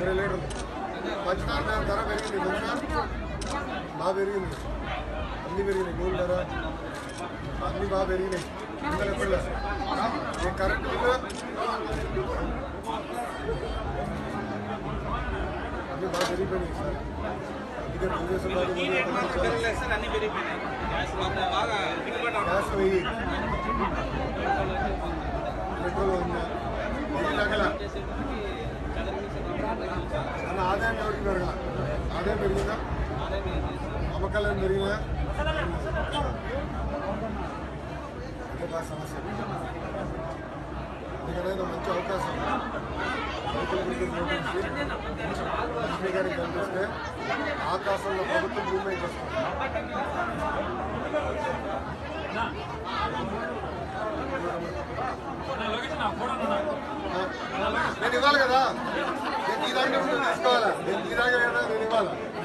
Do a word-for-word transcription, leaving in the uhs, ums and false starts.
ఇరవై లీటర్లు పంచదార ధర పెరిగింది తెలుసా బాగా పెరిగింది అన్నీ పెరిగినాయి నూనె ధర అన్నీ బాగా పెరిగినాయి ఇంకా ఎప్పుడు నేను కరెక్ట్ అన్నీ బాగా పెరిగిపోయినాయి సార్ అందుకే తెలుగుదేశం గ్యాస్ వెయ్యి పెట్రోల్ ఉందా వెయ్యి తగ్గల అన్న ఆదాయం ఎవరికి పెరగల ఆదాయం పెరిగిందా అమ్మకాలు పెరిగినా బాగా సమస్య అందుకనేది మంచి అవకాశం రైతుల గురించి నోటీసి లక్ష్మీ గారికి కనిపిస్తే ఆకాశంలో ప్రభుత్వం భూమి వస్తుంది నేను ఇవ్వాలి కదా నేను ఈ దాంట్లో తీసుకోవాలా నేను ఈ దాకా నేను ఇవ్వాలా